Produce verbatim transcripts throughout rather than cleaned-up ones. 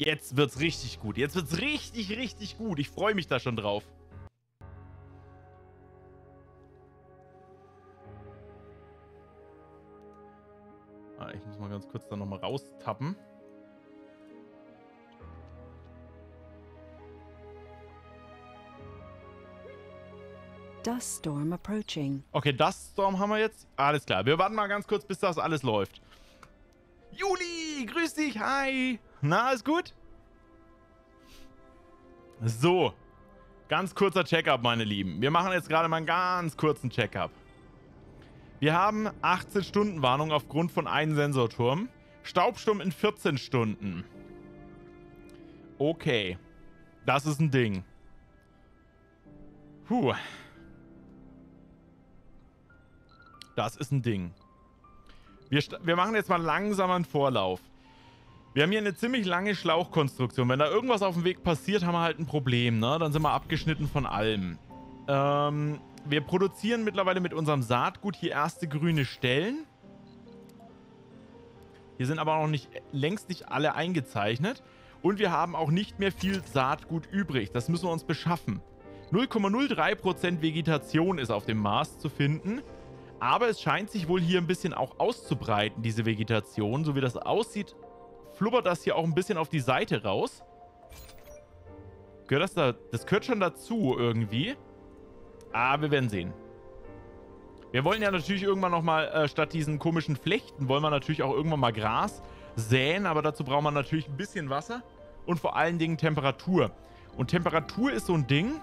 Jetzt wird's richtig gut. Jetzt wird's richtig, richtig gut. Ich freue mich da schon drauf. Ah, ich muss mal ganz kurz da nochmal raustappen. Dust Storm approaching. Okay, Dust Storm haben wir jetzt. Alles klar. Wir warten mal ganz kurz, bis das alles läuft. Juli, grüß dich. Hi. Na, alles gut? So. Ganz kurzer Check-up, meine Lieben. Wir machen jetzt gerade mal einen ganz kurzen Check-up. Wir haben achtzehn Stunden Warnung aufgrund von einem Sensorturm. Staubsturm in vierzehn Stunden. Okay. Das ist ein Ding. Puh. Das ist ein Ding. Wir, wir machen jetzt mal langsam einen Vorlauf. Wir haben hier eine ziemlich lange Schlauchkonstruktion. Wenn da irgendwas auf dem Weg passiert, haben wir halt ein Problem, ne? Dann sind wir abgeschnitten von allem. Ähm, wir produzieren mittlerweile mit unserem Saatgut hier erste grüne Stellen. Hier sind aber noch nicht, längst nicht alle eingezeichnet. Und wir haben auch nicht mehr viel Saatgut übrig. Das müssen wir uns beschaffen. null Komma null drei Prozent Vegetation ist auf dem Mars zu finden. Aber es scheint sich wohl hier ein bisschen auch auszubreiten, diese Vegetation. So wie das aussieht, flubbert das hier auch ein bisschen auf die Seite raus. Gehört das da? Das gehört schon dazu irgendwie. Ah, wir werden sehen. Wir wollen ja natürlich irgendwann nochmal, äh, statt diesen komischen Flechten, wollen wir natürlich auch irgendwann mal Gras säen. Aber dazu braucht man natürlich ein bisschen Wasser und vor allen Dingen Temperatur. Und Temperatur ist so ein Ding.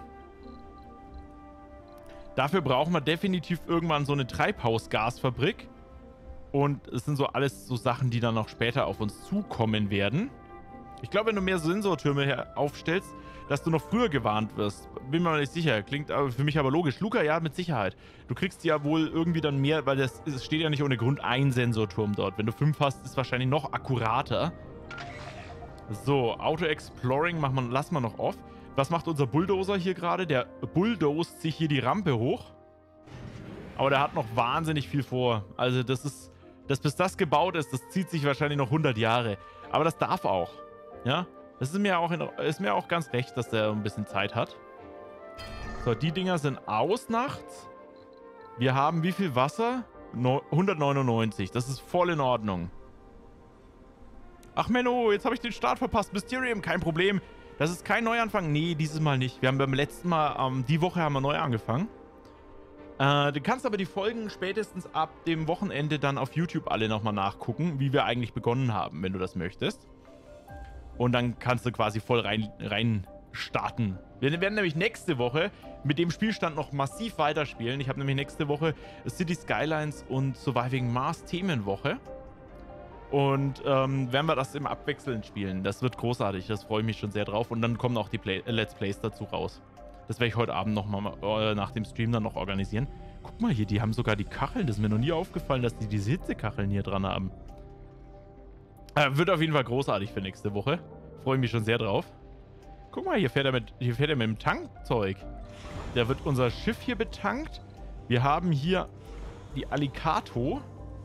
Dafür brauchen wir definitiv irgendwann so eine Treibhausgasfabrik. Und es sind so alles so Sachen, die dann noch später auf uns zukommen werden. Ich glaube, wenn du mehr Sensortürme aufstellst, dass du noch früher gewarnt wirst. Bin mir mal nicht sicher. Klingt aber für mich aber logisch. Luca, ja, mit Sicherheit. Du kriegst ja wohl irgendwie dann mehr, weil das, es steht ja nicht ohne Grund ein Sensorturm dort. Wenn du fünf hast, ist es wahrscheinlich noch akkurater. So, Auto-Exploring machen wir, lassen wir noch off. Was macht unser Bulldozer hier gerade? Der bulldozt sich hier die Rampe hoch. Aber der hat noch wahnsinnig viel vor. Also das ist, dass bis das gebaut ist, das zieht sich wahrscheinlich noch hundert Jahre. Aber das darf auch. Ja, das ist mir auch, in, ist mir auch ganz recht, dass der ein bisschen Zeit hat. So, die Dinger sind aus nachts. Wir haben wie viel Wasser? No, hundertneunundneunzig. Das ist voll in Ordnung. Ach Menno, jetzt habe ich den Start verpasst. Mysterium, kein Problem. Das ist kein Neuanfang. Nee, dieses Mal nicht. Wir haben beim letzten Mal, ähm, die Woche haben wir neu angefangen. Äh, du kannst aber die Folgen spätestens ab dem Wochenende dann auf YouTube alle nochmal nachgucken, wie wir eigentlich begonnen haben, wenn du das möchtest. Und dann kannst du quasi voll rein, rein starten. Wir werden nämlich nächste Woche mit dem Spielstand noch massiv weiterspielen. Ich habe nämlich nächste Woche City Skylines und Surviving Mars Themenwoche. Und ähm, werden wir das im Abwechseln spielen. Das wird großartig, das freue ich mich schon sehr drauf. Und dann kommen auch die Play äh, Let's Plays dazu raus. Das werde ich heute Abend nochmal äh, nach dem Stream dann noch organisieren. Guck mal hier, die haben sogar die Kacheln. Das ist mir noch nie aufgefallen, dass die diese Hitzekacheln hier dran haben. Äh, wird auf jeden Fall großartig für nächste Woche. Freue mich schon sehr drauf. Guck mal, hier fährt er mit, hier fährt er mit dem Tankzeug. Da wird unser Schiff hier betankt. Wir haben hier die Alicato.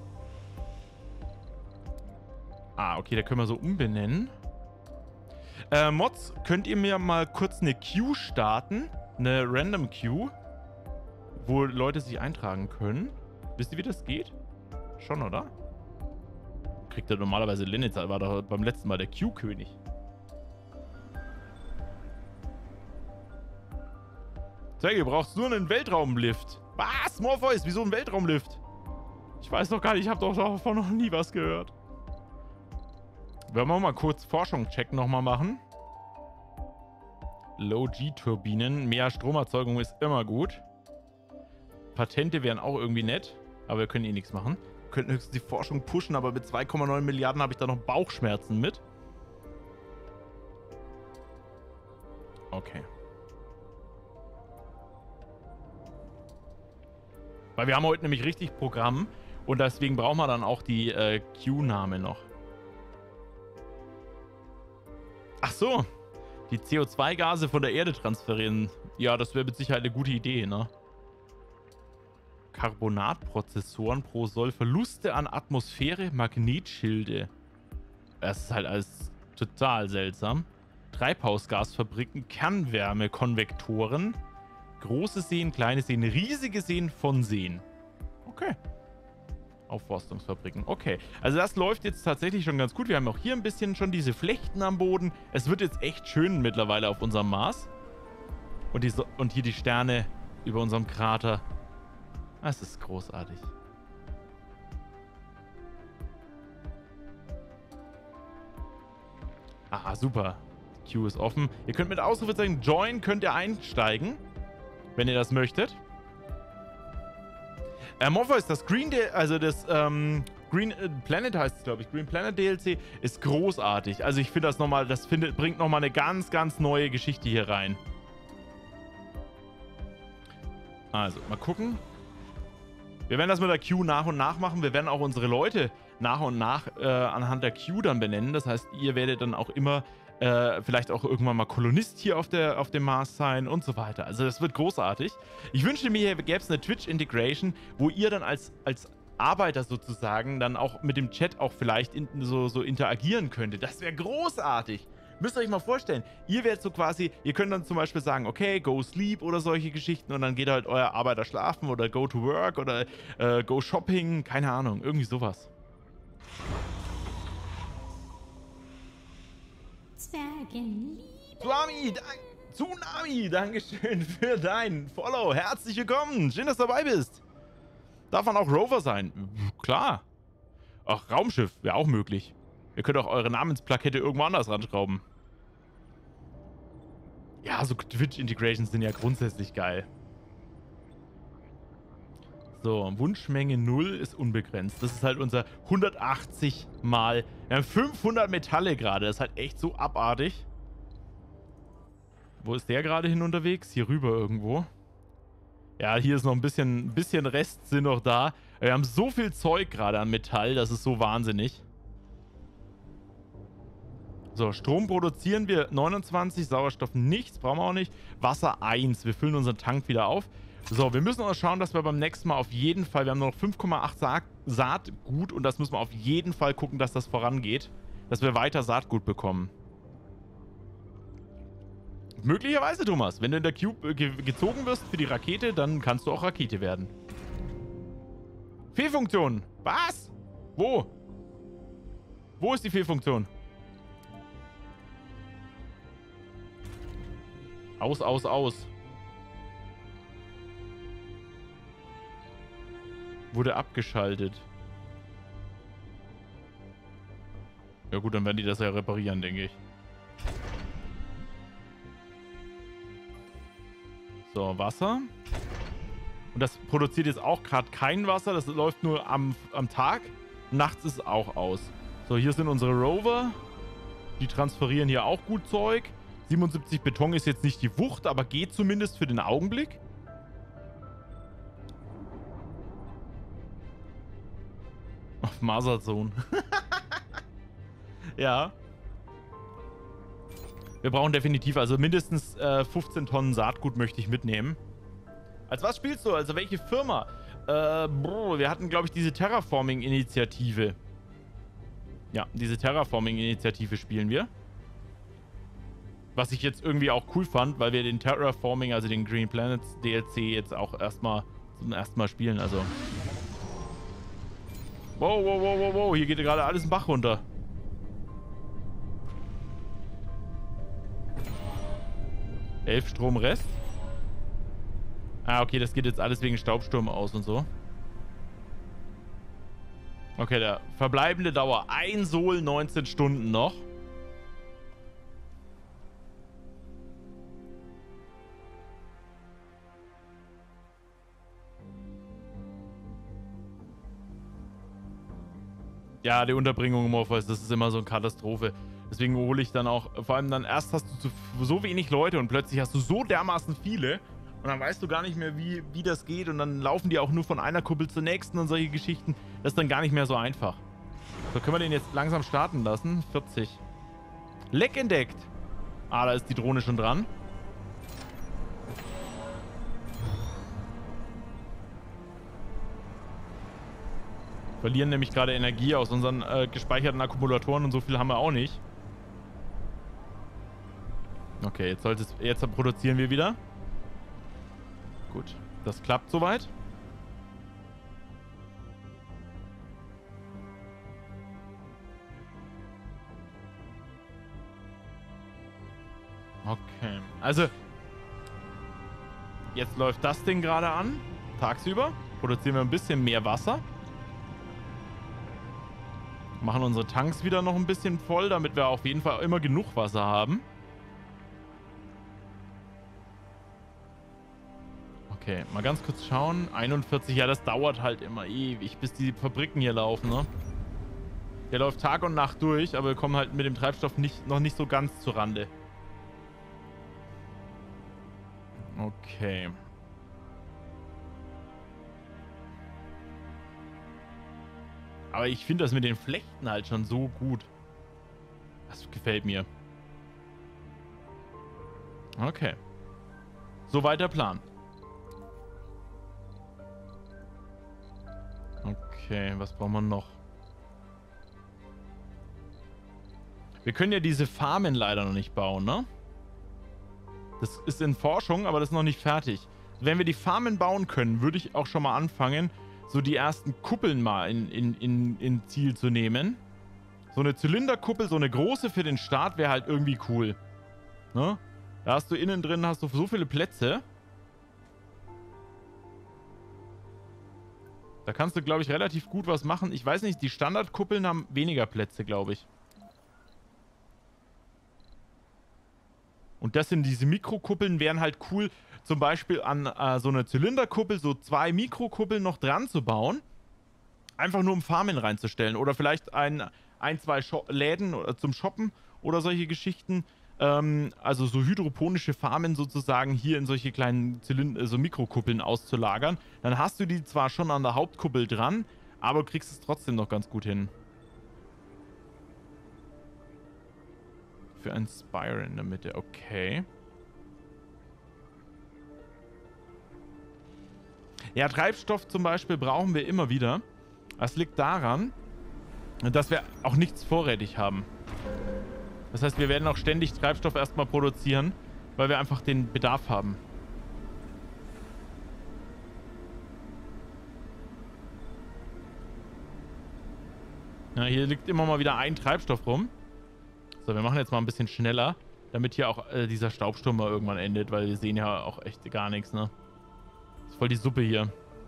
Ah, okay, da können wir so umbenennen. Äh, Mods, könnt ihr mir mal kurz eine Queue starten? Eine Random Queue, wo Leute sich eintragen können. Wisst ihr, wie das geht? Schon, oder? Kriegt er normalerweise Linitz, war doch beim letzten Mal der Queue-König. Zeig, ihr braucht nur einen Weltraumlift. Was? Morpheus, wieso ein Weltraumlift? Ich weiß doch gar nicht, ich habe doch davon noch nie was gehört. Wollen wir mal kurz Forschung-Check nochmal machen. Low-G-Turbinen. Mehr Stromerzeugung ist immer gut. Patente wären auch irgendwie nett. Aber wir können eh nichts machen. Wir könnten höchstens die Forschung pushen, aber mit zwei Komma neun Milliarden habe ich da noch Bauchschmerzen mit. Okay. Weil wir haben heute nämlich richtig Programm. Und deswegen brauchen wir dann auch die äh, Q-Name noch. Ach so, die C O zwei Gase von der Erde transferieren. Ja, das wäre mit Sicherheit eine gute Idee, ne? Carbonatprozessoren pro Soll. Verluste an Atmosphäre, Magnetschilde. Das ist halt alles Total seltsam. Treibhausgasfabriken, Kernwärmekonvektoren, große Seen, kleine Seen, riesige Seen von Seen. Okay. Aufforstungsfabriken. Okay. Also das läuft jetzt tatsächlich schon ganz gut. Wir haben auch hier ein bisschen schon diese Flechten am Boden. Es wird jetzt echt schön mittlerweile auf unserem Mars. Und, die so und hier die Sterne über unserem Krater. Das ist großartig. Aha, super. Die Queue ist offen. Ihr könnt mit Ausrufezeichen Join, könnt ihr einsteigen, wenn ihr das möchtet. Äh, Morpheus, das Green, D also das ähm, Green äh, Planet heißt es, glaube ich. Green Planet D L C ist großartig. Also ich finde das nochmal, das findet, bringt nochmal eine ganz, ganz neue Geschichte hier rein. Also, mal gucken. Wir werden das mit der Queue nach und nach machen. Wir werden auch unsere Leute nach und nach äh, anhand der Queue dann benennen. Das heißt, ihr werdet dann auch immer äh, vielleicht auch irgendwann mal Kolonist hier auf, der, auf dem Mars sein und so weiter. Also das wird großartig. Ich wünschte mir, hier gäbe es eine Twitch-Integration, wo ihr dann als, als Arbeiter sozusagen dann auch mit dem Chat auch vielleicht in, so, so interagieren könntet. Das wäre großartig. Müsst ihr euch mal vorstellen, ihr werdet so quasi, ihr könnt dann zum Beispiel sagen, okay, go sleep oder solche Geschichten und dann geht halt euer Arbeiter schlafen oder go to work oder äh, go shopping, keine Ahnung, irgendwie sowas. Tsunami, Tsunami, Dankeschön für dein Follow. Herzlich willkommen, schön, dass du dabei bist. Darf man auch Rover sein? Klar. Ach, Raumschiff wäre auch möglich. Ihr könnt auch eure Namensplakette irgendwo anders ranschrauben. Ja, so Twitch-Integrations sind ja grundsätzlich geil. So, Wunschmenge null ist unbegrenzt. Das ist halt unser hundertachtzig mal. Wir haben fünfhundert Metalle gerade. Das ist halt echt so abartig. Wo ist der gerade hin unterwegs? Hier rüber irgendwo. Ja, hier ist noch ein bisschen, ein bisschen Rest sind noch da. Wir haben so viel Zeug gerade an Metall. Das ist so wahnsinnig. So, Strom produzieren wir neunundzwanzig, Sauerstoff nichts, brauchen wir auch nicht. Wasser eins, wir füllen unseren Tank wieder auf. So, wir müssen auch schauen, dass wir beim nächsten Mal auf jeden Fall, wir haben noch fünf Komma acht Sa Saatgut und das müssen wir auf jeden Fall gucken, dass das vorangeht. Dass wir weiter Saatgut bekommen. Möglicherweise, Thomas, wenn du in der Cube ge gezogen wirst für die Rakete, dann kannst du auch Rakete werden. Fehlfunktion. Was? Wo? Wo ist die Fehlfunktion? Aus, aus, aus. Wurde abgeschaltet. Ja gut, dann werden die das ja reparieren, denke ich. So, Wasser. Und das produziert jetzt auch gerade kein Wasser. Das läuft nur am, am Tag. Nachts ist es auch aus. So, hier sind unsere Rover. Die transferieren hier auch gut Zeug. siebenundsiebzig Beton ist jetzt nicht die Wucht, aber geht zumindest für den Augenblick. Auf Marsazone. Ja. Wir brauchen definitiv, also mindestens äh, fünfzehn Tonnen Saatgut möchte ich mitnehmen. Als was spielst du? Also welche Firma? Äh, boah, wir hatten, glaube ich, diese Terraforming-Initiative. Ja, diese Terraforming-Initiative spielen wir. Was ich jetzt irgendwie auch cool fand, weil wir den Terraforming, also den Green Planets D L C jetzt auch erstmal zum ersten Mal spielen, also. Wow, wow, wow, wow, wow, hier geht gerade alles einen Bach runter. elf Strom Rest. Ah, okay, das geht jetzt alles wegen Staubsturm aus und so. Okay, der verbleibende Dauer. Ein Sol, neunzehn Stunden noch. Ja, die Unterbringung im Morpheus, das ist immer so eine Katastrophe. Deswegen hole ich dann auch, vor allem dann erst hast du so wenig Leute und plötzlich hast du so dermaßen viele und dann weißt du gar nicht mehr, wie, wie das geht und dann laufen die auch nur von einer Kuppel zur nächsten und solche Geschichten. Das ist dann gar nicht mehr so einfach. So, können wir den jetzt langsam starten lassen? vierzig. Leck entdeckt. Ah, da ist die Drohne schon dran. Verlieren nämlich gerade Energie aus unseren äh, gespeicherten Akkumulatoren und so viel haben wir auch nicht. Okay, jetzt sollte es, jetzt produzieren wir wieder. Gut, das klappt soweit. Okay, also jetzt läuft das Ding gerade an. Tagsüber produzieren wir ein bisschen mehr Wasser. Machen unsere Tanks wieder noch ein bisschen voll, damit wir auf jeden Fall immer genug Wasser haben. Okay, mal ganz kurz schauen. einundvierzig, ja, das dauert halt immer ewig, bis die Fabriken hier laufen, ne? Der läuft Tag und Nacht durch, aber wir kommen halt mit dem Treibstoff nicht, noch nicht so ganz zur Rande. Okay. Aber ich finde das mit den Flechten halt schon so gut. Das gefällt mir. Okay. Soweit der Plan. Okay, was brauchen wir noch? Wir können ja diese Farmen leider noch nicht bauen, ne? Das ist in Forschung, aber das ist noch nicht fertig. Wenn wir die Farmen bauen können, würde ich auch schon mal anfangen, so die ersten Kuppeln mal in, in, in, in Ziel zu nehmen. So eine Zylinderkuppel, so eine große für den Start wäre halt irgendwie cool. Ne? Da hast du innen drin, hast du so viele Plätze. Da kannst du, glaube ich, relativ gut was machen. Ich weiß nicht, die Standardkuppeln haben weniger Plätze, glaube ich. Und das sind diese Mikrokuppeln, wären halt cool, zum Beispiel an äh, so eine Zylinderkuppel so zwei Mikrokuppeln noch dran zu bauen. Einfach nur um Farmen reinzustellen. Oder vielleicht ein, ein zwei Scho- Läden zum Shoppen oder solche Geschichten. Ähm, also so hydroponische Farmen sozusagen hier in solche kleinen Zylinder, so Mikrokuppeln auszulagern. Dann hast du die zwar schon an der Hauptkuppel dran, aber kriegst es trotzdem noch ganz gut hin. Für ein Spire in der Mitte, okay. Ja, Treibstoff zum Beispiel brauchen wir immer wieder. Das liegt daran, dass wir auch nichts vorrätig haben. Das heißt, wir werden auch ständig Treibstoff erstmal produzieren, weil wir einfach den Bedarf haben. Ja, hier liegt immer mal wieder ein Treibstoff rum. So, wir machen jetzt mal ein bisschen schneller, damit hier auch äh, dieser Staubsturm mal irgendwann endet, weil wir sehen ja auch echt gar nichts, ne? Das ist voll die Suppe hier.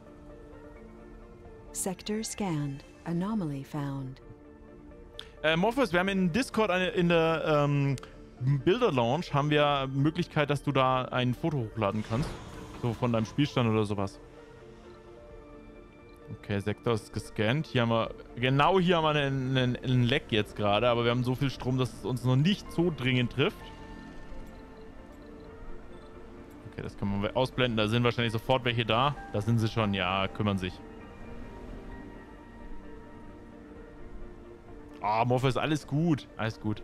Sector scanned. Anomaly found. Äh, Morpheus, wir haben in Discord eine, in der ähm, Bilder-Launch haben wir Möglichkeit, dass du da ein Foto hochladen kannst. So von deinem Spielstand oder sowas. Okay, Sektor ist gescannt. Hier haben wir, genau hier haben wir einen, einen, einen Leck jetzt gerade, aber wir haben so viel Strom, dass es uns noch nicht so dringend trifft. Okay, das können wir ausblenden. Da sind wahrscheinlich sofort welche da. Da sind sie schon. Ja, kümmern sich. Ah, oh, Morpheus, alles gut. Alles gut.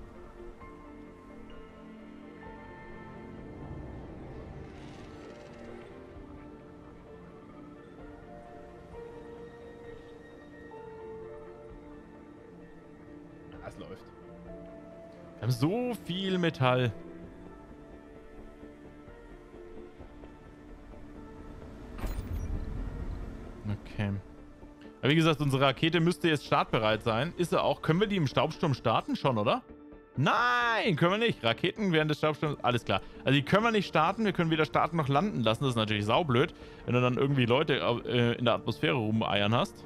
Das läuft. Wir haben so viel Metall. Okay. Aber wie gesagt, unsere Rakete müsste jetzt startbereit sein. Ist sie auch. Können wir die im Staubsturm starten schon, oder? Nein, können wir nicht. Raketen während des Staubsturms, alles klar. Also die können wir nicht starten. Wir können weder starten noch landen lassen. Das ist natürlich saublöd, wenn du dann irgendwie Leute äh, in der Atmosphäre rumeiern hast.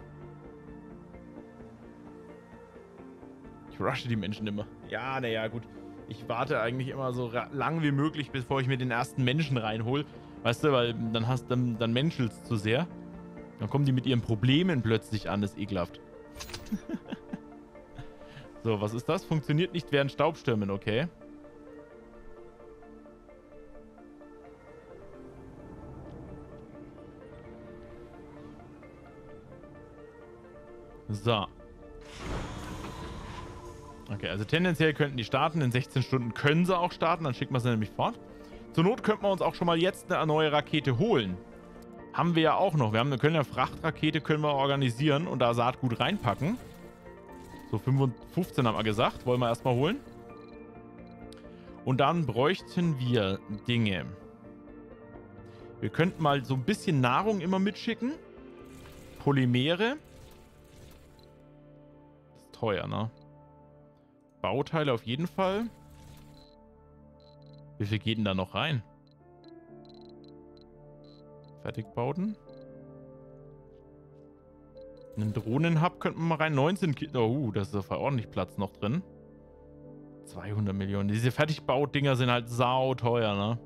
Ich rushe die Menschen immer. Ja, naja, gut. Ich warte eigentlich immer so lang wie möglich, bevor ich mir den ersten Menschen reinhole. Weißt du, weil dann hast dann, dann menschelst zu sehr. Dann kommen die mit ihren Problemen plötzlich an. Das ist ekelhaft. So, was ist das? Funktioniert nicht während Staubstürmen, okay. So. Okay, also tendenziell könnten die starten. In sechzehn Stunden können sie auch starten. Dann schicken wir sie nämlich fort. Zur Not könnten wir uns auch schon mal jetzt eine neue Rakete holen. Haben wir ja auch noch. Wir haben eine, können eine Frachtrakete können wir organisieren und da Saatgut reinpacken. So fünfzehn haben wir gesagt. Wollen wir erstmal holen. Und dann bräuchten wir Dinge. Wir könnten mal so ein bisschen Nahrung immer mitschicken. Polymere. Das ist teuer, ne? Bauteile auf jeden Fall. Wie viel geht denn da noch rein? Fertigbauten. Einen Drohnenhub könnten wir mal rein. neunzehn Kilo. Oh, das ist auf ordentlich Platz noch drin. zweihundert Millionen. Diese Fertigbaut-Dinger sind halt sau teuer, ne?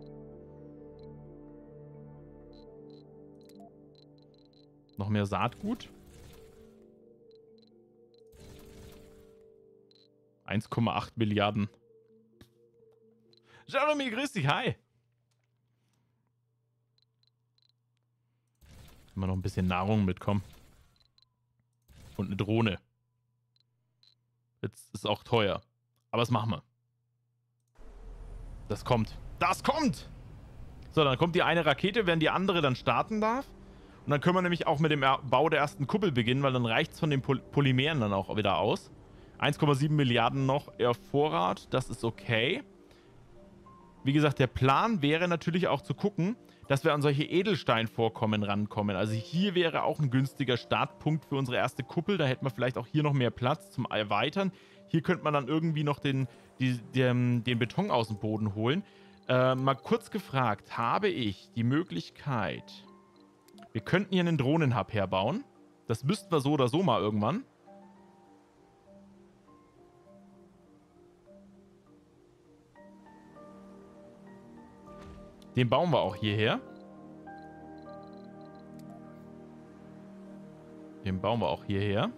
Noch mehr Saatgut. eins Komma acht Milliarden. Jeremy, grüß dich, hi. Immer noch ein bisschen Nahrung mitkommen. Und eine Drohne. Jetzt ist auch teuer. Aber das machen wir. Das kommt. Das kommt! So, dann kommt die eine Rakete, während die andere dann starten darf. Und dann können wir nämlich auch mit dem Bau der ersten Kuppel beginnen, weil dann reicht es von den Poly Polymeren dann auch wieder aus. eins Komma sieben Milliarden noch eher Vorrat. Das ist okay. Wie gesagt, der Plan wäre natürlich auch zu gucken, dass wir an solche Edelsteinvorkommen rankommen. Also hier wäre auch ein günstiger Startpunkt für unsere erste Kuppel. Da hätten wir vielleicht auch hier noch mehr Platz zum Erweitern. Hier könnte man dann irgendwie noch den, die, den, den Beton aus dem Boden holen. Äh, mal kurz gefragt, habe ich die Möglichkeit, wir könnten hier einen Drohnenhub herbauen. Das müssten wir so oder so mal irgendwann. Den bauen wir auch hierher. Den bauen wir auch hierher.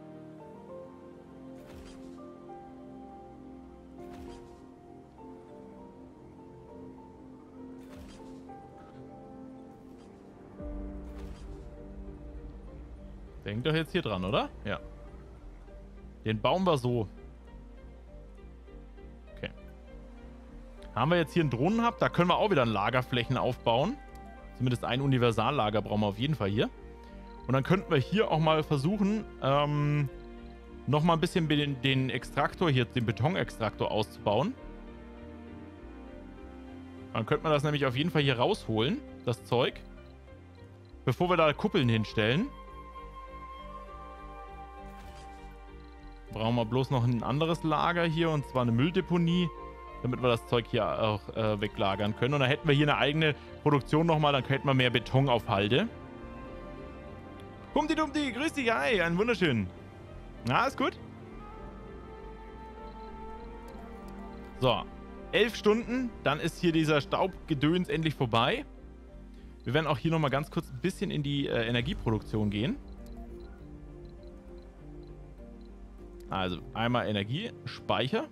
Denkt doch jetzt hier dran, oder? Ja. Den bauen wir so. Okay. Haben wir jetzt hier einen Drohnenhub? Da können wir auch wieder Lagerflächen aufbauen. Zumindest ein Universallager brauchen wir auf jeden Fall hier. Und dann könnten wir hier auch mal versuchen, ähm, nochmal ein bisschen den, den Extraktor hier, den Betonextraktor auszubauen. Dann könnte man das nämlich auf jeden Fall hier rausholen, das Zeug. Bevor wir da Kuppeln hinstellen. Brauchen wir bloß noch ein anderes Lager hier, und zwar eine Mülldeponie, damit wir das Zeug hier auch äh, weglagern können. Und dann hätten wir hier eine eigene Produktion nochmal, dann hätten wir mehr Beton auf Halde. Humdi Dumdi, grüß dich, hi, einen wunderschönen. Na, ist gut? So, elf Stunden, dann ist hier dieser Staubgedöns endlich vorbei. Wir werden auch hier nochmal ganz kurz ein bisschen in die äh, Energieproduktion gehen. Also einmal Energiespeicher.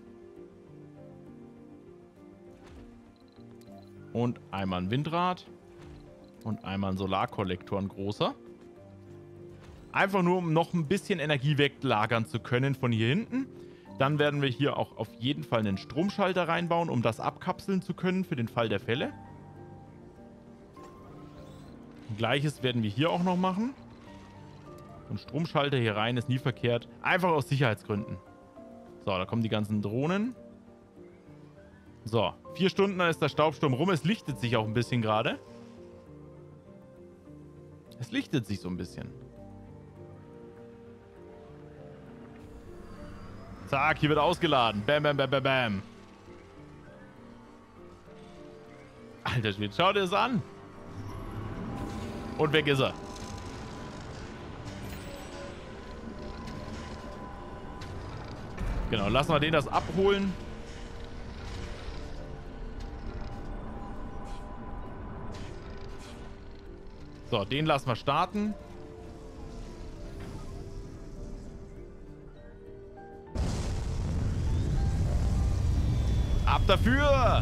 Und einmal ein Windrad. Und einmal ein Solarkollektor, ein großer. Einfach nur, um noch ein bisschen Energie weglagern zu können von hier hinten. Dann werden wir hier auch auf jeden Fall einen Stromschalter reinbauen, um das abkapseln zu können für den Fall der Fälle. Gleiches werden wir hier auch noch machen. Ein Stromschalter hier rein ist nie verkehrt. Einfach aus Sicherheitsgründen. So, da kommen die ganzen Drohnen. So, vier Stunden, dann ist der Staubsturm rum. Es lichtet sich auch ein bisschen gerade. Es lichtet sich so ein bisschen. Zack, hier wird ausgeladen. Bam, bam, bam, bam, bam. Alter Schwede, schau dir das an. Und weg ist er. Genau, lassen wir den das abholen. So, den lassen wir starten. Ab dafür!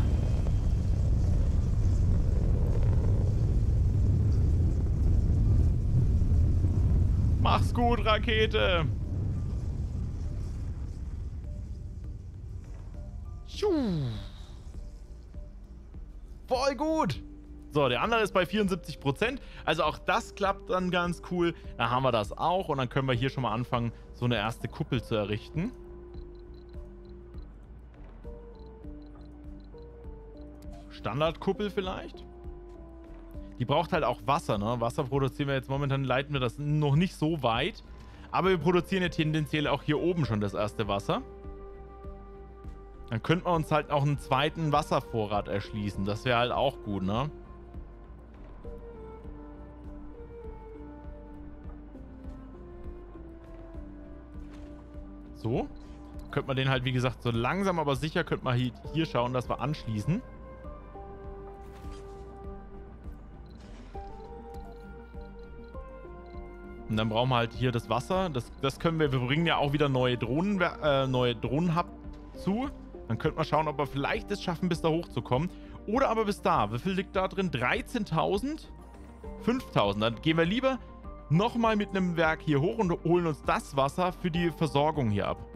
Mach's gut, Rakete! Voll gut! So, der andere ist bei vierundsiebzig Prozent. Also auch das klappt dann ganz cool. Da haben wir das auch. Und dann können wir hier schon mal anfangen, so eine erste Kuppel zu errichten. Standardkuppel vielleicht. Die braucht halt auch Wasser, ne? Wasser produzieren wir jetzt momentan, leiten wir das noch nicht so weit. Aber wir produzieren ja tendenziell auch hier oben schon das erste Wasser. Dann könnten wir uns halt auch einen zweiten Wasservorrat erschließen. Das wäre halt auch gut, ne? So. Könnte man den halt, wie gesagt, so langsam aber sicher, könnte man hier, hier schauen, dass wir anschließen. Und dann brauchen wir halt hier das Wasser. Das, das können wir, wir bringen ja auch wieder neue Drohnen, äh, neue Drohnenhub zu. Dann könnte man schauen, ob wir vielleicht es schaffen, bis da hochzukommen. Oder aber bis da. Wie viel liegt da drin? dreizehntausend? fünftausend. Dann gehen wir lieber nochmal mit einem Werk hier hoch und holen uns das Wasser für die Versorgung hier ab.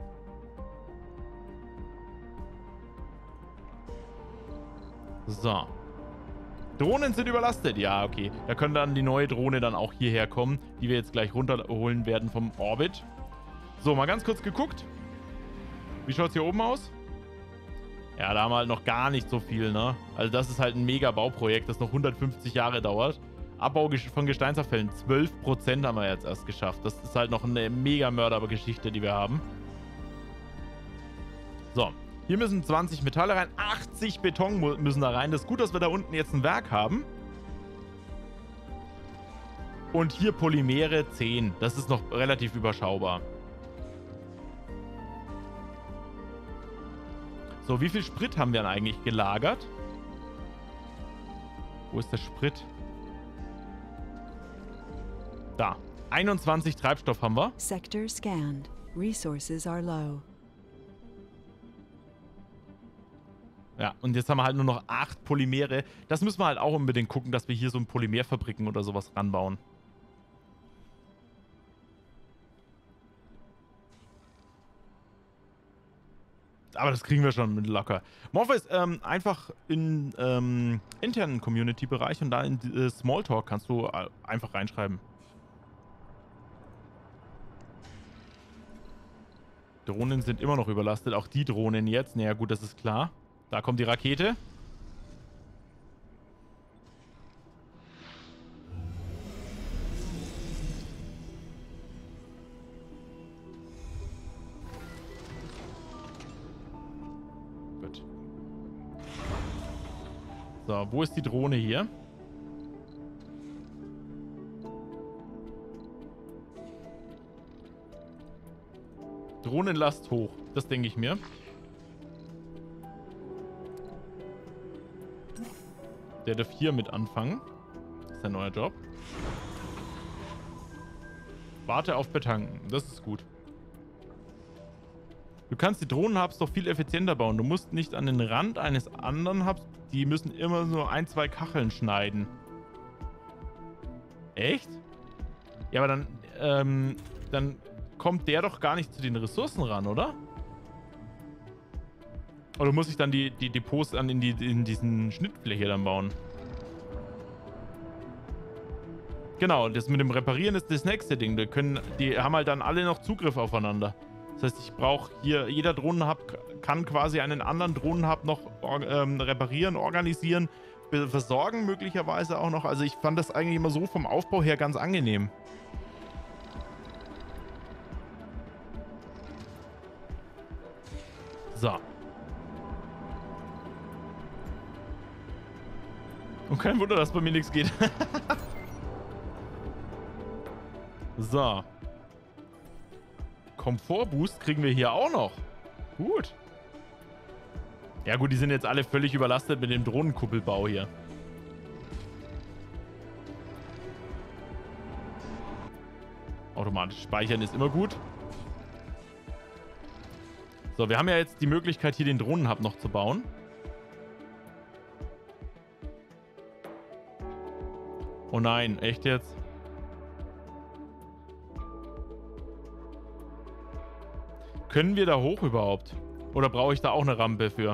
So. Drohnen sind überlastet. Ja, okay. Da können dann die neue Drohne dann auch hierher kommen, die wir jetzt gleich runterholen werden vom Orbit. So, mal ganz kurz geguckt. Wie schaut es hier oben aus? Ja, da haben wir halt noch gar nicht so viel, ne? Also das ist halt ein mega Bauprojekt, das noch hundertfünfzig Jahre dauert. Abbau von Gesteinsabfällen, zwölf Prozent haben wir jetzt erst geschafft. Das ist halt noch eine mega Mördergeschichte, die wir haben. So. Hier müssen zwanzig Metalle rein, achtzig Beton müssen da rein. Das ist gut, dass wir da unten jetzt ein Werk haben. Und hier Polymere zehn. Das ist noch relativ überschaubar. So, wie viel Sprit haben wir denn eigentlich gelagert? Wo ist der Sprit? Da. einundzwanzig Treibstoff haben wir. Sector scanned. Resources are low. Ja, und jetzt haben wir halt nur noch acht Polymere. Das müssen wir halt auch unbedingt gucken, dass wir hier so ein Polymerfabriken oder sowas ranbauen. Aber das kriegen wir schon mit locker. Morpheus, ähm, einfach in ähm, internen Community-Bereich und da in äh, Smalltalk kannst du äh, einfach reinschreiben. Drohnen sind immer noch überlastet. Auch die Drohnen jetzt. Naja, gut, das ist klar. Da kommt die Rakete. Gut. So, wo ist die Drohne hier? Drohnenlast hoch. Das denke ich mir. Der darf hier mit anfangen. Das ist ein neuer Job. Warte auf Betanken. Das ist gut. Du kannst die Drohnenhubs doch viel effizienter bauen. Du musst nicht an den Rand eines anderen Hubs. Die müssen immer nur ein, zwei Kacheln schneiden. Echt? Ja, aber dann, ähm, dann kommt der doch gar nicht zu den Ressourcen ran, oder? Oder muss ich dann die, die Depots dann in, die, in diesen Schnittfläche dann bauen? Genau, das mit dem Reparieren ist das nächste Ding. Die, können, die haben halt dann alle noch Zugriff aufeinander. Das heißt, ich brauche hier, jeder Drohnenhub kann quasi einen anderen Drohnenhub noch ähm, reparieren, organisieren, versorgen möglicherweise auch noch. Also ich fand das eigentlich immer so vom Aufbau her ganz angenehm. So. Und kein Wunder, dass bei mir nichts geht. So. Komfortboost kriegen wir hier auch noch. Gut. Ja gut, die sind jetzt alle völlig überlastet mit dem Drohnenkuppelbau hier. Automatisch speichern ist immer gut. So, wir haben ja jetzt die Möglichkeit, hier den Drohnenhub noch zu bauen. Oh nein, echt jetzt? Können wir da hoch überhaupt? Oder brauche ich da auch eine Rampe für?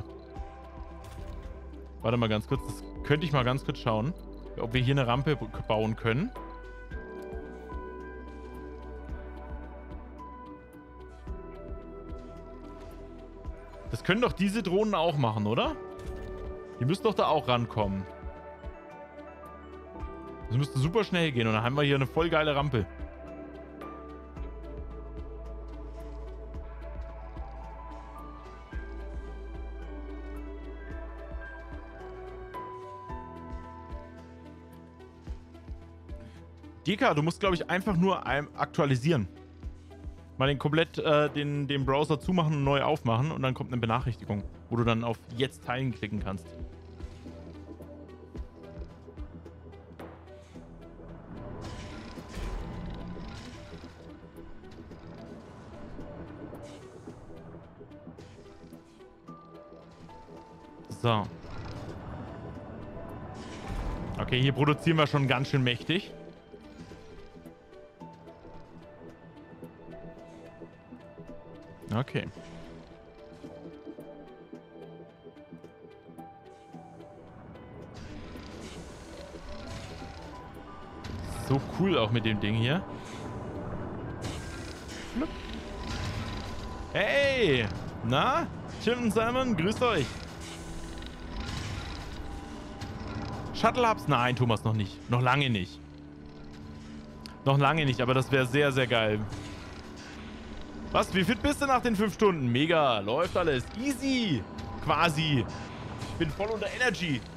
Warte mal ganz kurz. Das könnte ich mal ganz kurz schauen, ob wir hier eine Rampe bauen können. Das können doch diese Drohnen auch machen, oder? Ihr müsst doch da auch rankommen. Das müsste super schnell gehen und dann haben wir hier eine voll geile Rampe. Deka, du musst, glaube ich, einfach nur aktualisieren. Mal den komplett äh, den, den Browser zumachen und neu aufmachen und dann kommt eine Benachrichtigung, wo du dann auf Jetzt teilen klicken kannst. So. Okay, hier produzieren wir schon ganz schön mächtig. Okay. So cool auch mit dem Ding hier. Hey! Na? Tim und Simon, grüßt euch. Shuttle Hubs? Nein, Thomas, noch nicht. Noch lange nicht. Noch lange nicht, aber das wäre sehr, sehr geil. Was? Wie fit bist du nach den fünf Stunden? Mega. Läuft alles. Easy. Quasi. Ich bin voll unter Energy.